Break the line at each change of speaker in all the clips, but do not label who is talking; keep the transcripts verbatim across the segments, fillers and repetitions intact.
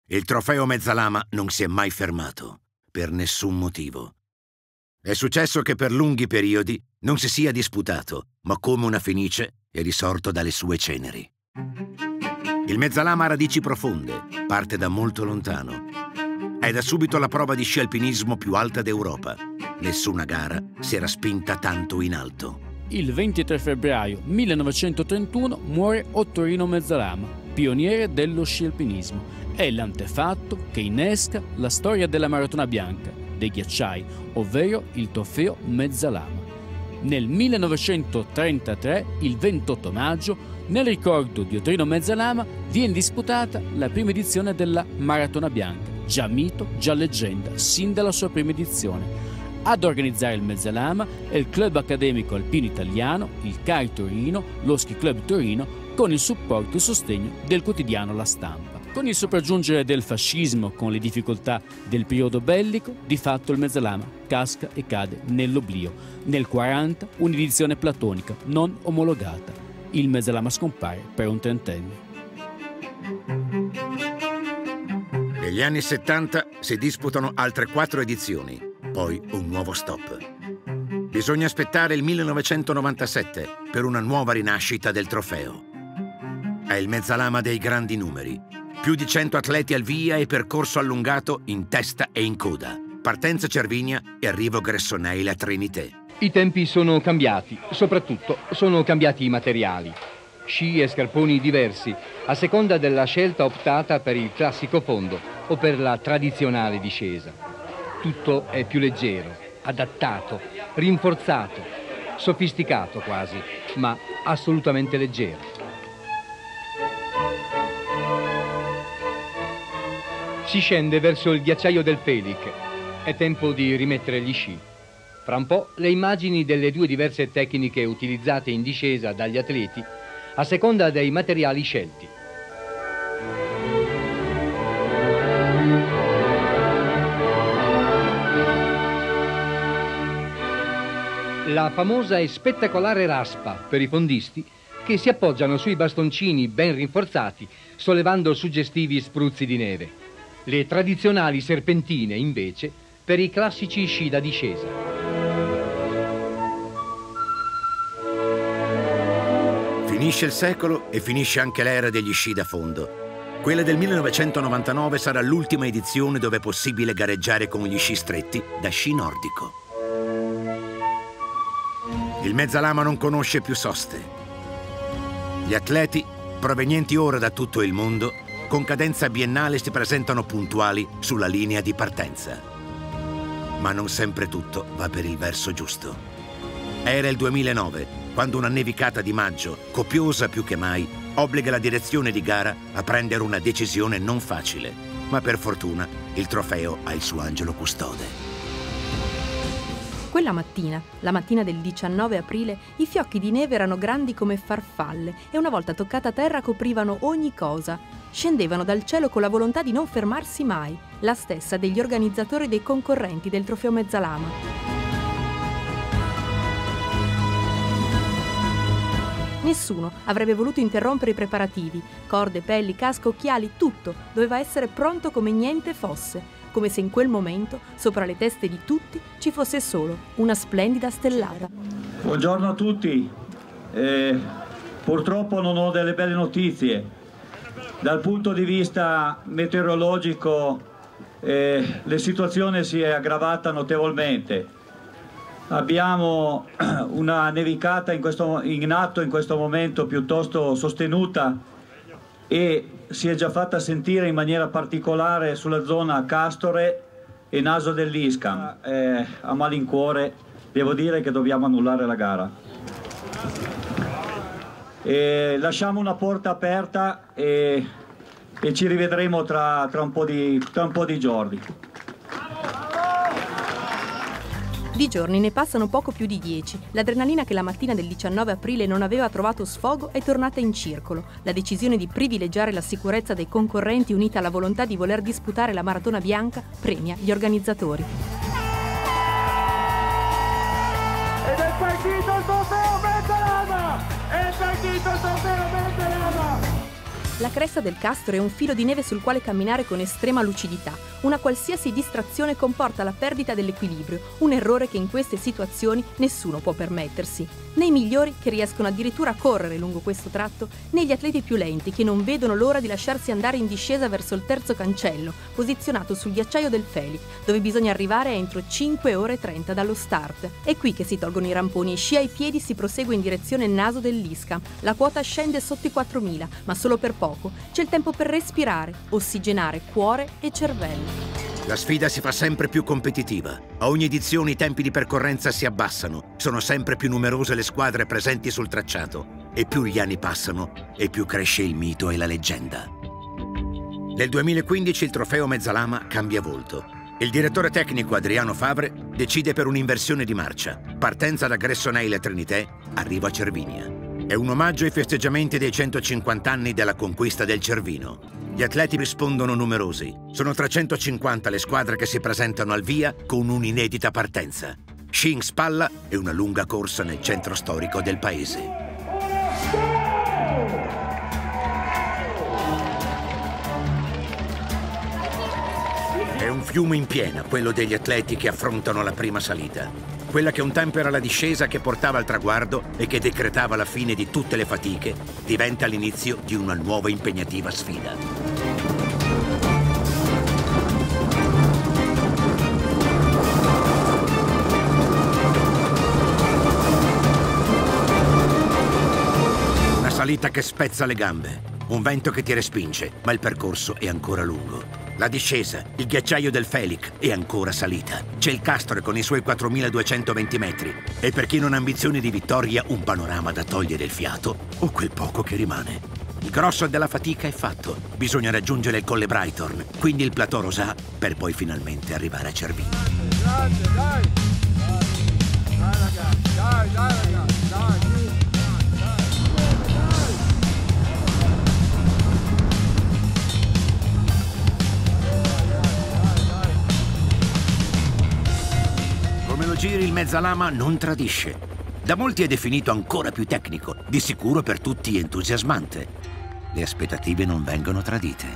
Il trofeo Mezzalama non si è mai fermato, per nessun motivo. È successo che per lunghi periodi non si sia disputato, ma come una fenice è risorto dalle sue ceneri. Il Mezzalama ha radici profonde, parte da molto lontano. È da subito la prova di sci alpinismo più alta d'Europa. Nessuna gara si era spinta tanto in alto.
Il ventitré febbraio millenovecentotrentuno muore Ottorino Mezzalama, pioniere dello sci alpinismo. È l'antefatto che innesca la storia della Maratona Bianca, dei ghiacciai, ovvero il trofeo Mezzalama. Nel millenovecentotrentatré, il ventotto maggio, nel ricordo di Ottorino Mezzalama, viene disputata la prima edizione della Maratona Bianca, già mito, già leggenda, sin dalla sua prima edizione. Ad organizzare il Mezzalama è il Club Accademico Alpino Italiano, il C A I Torino, lo Ski Club Torino, con il supporto e il sostegno del quotidiano La Stampa. Con il sopraggiungere del fascismo, con le difficoltà del periodo bellico, di fatto il Mezzalama casca e cade nell'oblio. Nel quaranta un'edizione platonica, non omologata. Il Mezzalama scompare per un trentennio.
Negli anni settanta si disputano altre quattro edizioni, poi un nuovo stop. Bisogna aspettare il millenovecentonovantasette per una nuova rinascita del trofeo. È il Mezzalama dei grandi numeri. Più di cento atleti al via e percorso allungato in testa e in coda. Partenza Cervinia e arrivo Gressonei a Trinité.
I tempi sono cambiati, soprattutto sono cambiati i materiali. Sci e scarponi diversi, a seconda della scelta optata per il classico fondo o per la tradizionale discesa. Tutto è più leggero, adattato, rinforzato, sofisticato quasi, ma assolutamente leggero. Si scende verso il ghiacciaio del Pelic. È tempo di rimettere gli sci. Fra un po' le immagini delle due diverse tecniche utilizzate in discesa dagli atleti a seconda dei materiali scelti. La famosa e spettacolare raspa per i fondisti che si appoggiano sui bastoncini ben rinforzati, sollevando suggestivi spruzzi di neve. Le tradizionali serpentine, invece, per i classici sci da discesa.
Finisce il secolo e finisce anche l'era degli sci da fondo. Quella del millenovecentonovantanove sarà l'ultima edizione dove è possibile gareggiare con gli sci stretti da sci nordico. Il Mezzalama non conosce più soste. Gli atleti, provenienti ora da tutto il mondo, con cadenza biennale si presentano puntuali sulla linea di partenza. Ma non sempre tutto va per il verso giusto. Era il duemilanove, quando una nevicata di maggio, copiosa più che mai, obbliga la direzione di gara a prendere una decisione non facile. Ma per fortuna il trofeo ha il suo angelo custode.
Quella mattina, la mattina del diciannove aprile, i fiocchi di neve erano grandi come farfalle e una volta toccata terra coprivano ogni cosa. Scendevano dal cielo con la volontà di non fermarsi mai, la stessa degli organizzatori dei concorrenti del trofeo Mezzalama. Nessuno avrebbe voluto interrompere i preparativi. Corde, pelli, casco, occhiali, tutto doveva essere pronto come niente fosse. Come se in quel momento, sopra le teste di tutti, ci fosse solo una splendida stellata.
Buongiorno a tutti. Eh, purtroppo non ho delle belle notizie. Dal punto di vista meteorologico eh, la situazione si è aggravata notevolmente. Abbiamo una nevicata in, questo, in atto in questo momento piuttosto sostenuta e si è già fatta sentire in maniera particolare sulla zona Castore e Naso dell'Isca. Eh, a malincuore devo dire che dobbiamo annullare la gara. E lasciamo una porta aperta e, e ci rivedremo tra, tra, un po' di, tra un po' di giorni.
Di giorni ne passano poco più di dieci. L'adrenalina che la mattina del diciannove aprile non aveva trovato sfogo è tornata in circolo. La decisione di privilegiare la sicurezza dei concorrenti, unita alla volontà di voler disputare la Maratona Bianca, premia gli organizzatori.
Ed è partito il trofeo Mezzalama! È partito il trofeo Mezzalama!
La cresta del Castro è un filo di neve sul quale camminare con estrema lucidità. Una qualsiasi distrazione comporta la perdita dell'equilibrio, un errore che in queste situazioni nessuno può permettersi. Né i migliori, che riescono addirittura a correre lungo questo tratto, né gli atleti più lenti, che non vedono l'ora di lasciarsi andare in discesa verso il terzo cancello, posizionato sul ghiacciaio del Felic, dove bisogna arrivare entro cinque ore e trenta dallo start. È qui che si tolgono i ramponi e sci ai piedi si prosegue in direzione naso dell'Isca. La quota scende sotto i quattromila, ma solo per poco. C'è il tempo per respirare, ossigenare cuore e cervello.
La sfida si fa sempre più competitiva. A ogni edizione i tempi di percorrenza si abbassano, sono sempre più numerose le squadre presenti sul tracciato e più gli anni passano e più cresce il mito e la leggenda. Nel duemilaquindici il trofeo Mezzalama cambia volto. Il direttore tecnico Adriano Favre decide per un'inversione di marcia. Partenza da Gressonei Trinité, arrivo a Cervinia. È un omaggio ai festeggiamenti dei centocinquanta anni della conquista del Cervino. Gli atleti rispondono numerosi. Sono trecentocinquanta le squadre che si presentano al via con un'inedita partenza. Sci in spalla e una lunga corsa nel centro storico del paese. È un fiume in piena, quello degli atleti che affrontano la prima salita. Quella che un tempo era la discesa che portava al traguardo e che decretava la fine di tutte le fatiche, diventa l'inizio di una nuova impegnativa sfida. Una salita che spezza le gambe, un vento che ti respinge, ma il percorso è ancora lungo. La discesa, il ghiacciaio del Felic e ancora salita. C'è il Castro con i suoi quattromiladuecentoventi metri e per chi non ha ambizioni di vittoria un panorama da togliere il fiato o quel poco che rimane. Il grosso della fatica è fatto. Bisogna raggiungere il Colle Brighton, quindi il plateau Rosà, per poi finalmente arrivare a Cervinia.
Dai, dai, dai ragazzi, dai, dai ragazzi, dai.
Come lo giri il Mezzalama non tradisce. Da molti è definito ancora più tecnico, di sicuro per tutti entusiasmante. Le aspettative non vengono tradite.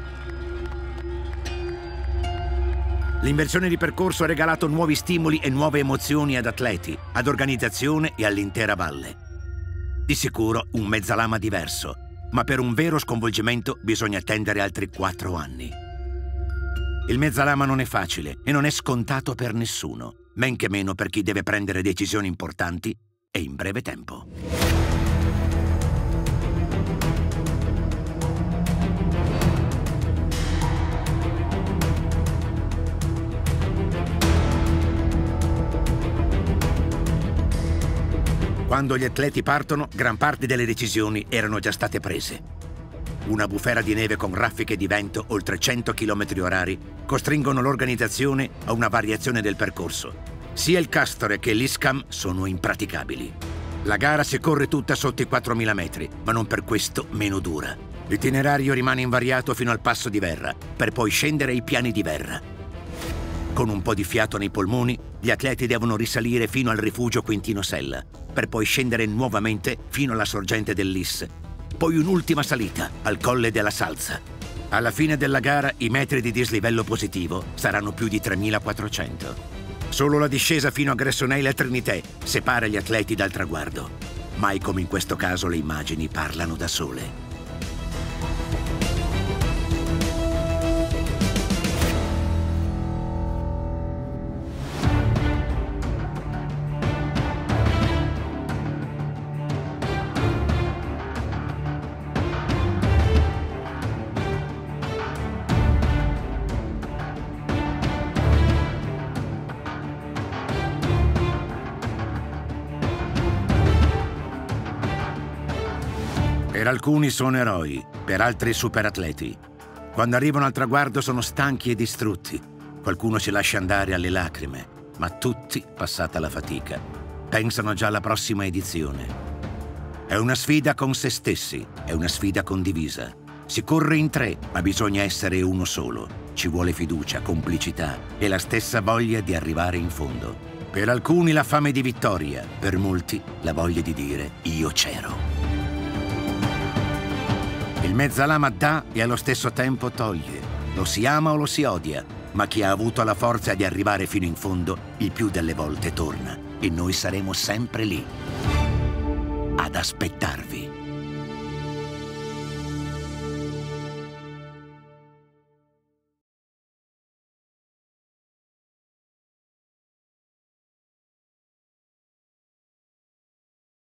L'inversione di percorso ha regalato nuovi stimoli e nuove emozioni ad atleti, ad organizzazione e all'intera valle. Di sicuro un Mezzalama diverso, ma per un vero sconvolgimento bisogna attendere altri quattro anni. Il Mezzalama non è facile e non è scontato per nessuno, men che meno per chi deve prendere decisioni importanti e in breve tempo. Quando gli atleti partono, gran parte delle decisioni erano già state prese. Una bufera di neve con raffiche di vento oltre cento chilometri orari costringono l'organizzazione a una variazione del percorso. Sia il Castore che l'Iscam sono impraticabili. La gara si corre tutta sotto i quattromila metri, ma non per questo meno dura. L'itinerario rimane invariato fino al passo di Verra, per poi scendere ai piani di Verra. Con un po' di fiato nei polmoni, gli atleti devono risalire fino al rifugio Quintino Sella, per poi scendere nuovamente fino alla sorgente dell'Is. Poi un'ultima salita al Colle della Salza. Alla fine della gara i metri di dislivello positivo saranno più di tremilaquattrocento. Solo la discesa fino a Gressonei Trinité separa gli atleti dal traguardo. Mai come in questo caso le immagini parlano da sole. Per alcuni sono eroi, per altri superatleti. Quando arrivano al traguardo sono stanchi e distrutti. Qualcuno si lascia andare alle lacrime, ma tutti, passata la fatica, pensano già alla prossima edizione. È una sfida con se stessi, è una sfida condivisa. Si corre in tre, ma bisogna essere uno solo. Ci vuole fiducia, complicità e la stessa voglia di arrivare in fondo. Per alcuni la fame di vittoria, per molti la voglia di dire io c'ero. Il Mezzalama dà e allo stesso tempo toglie. Lo si ama o lo si odia, ma chi ha avuto la forza di arrivare fino in fondo, il più delle volte torna. E noi saremo sempre lì, ad aspettarvi.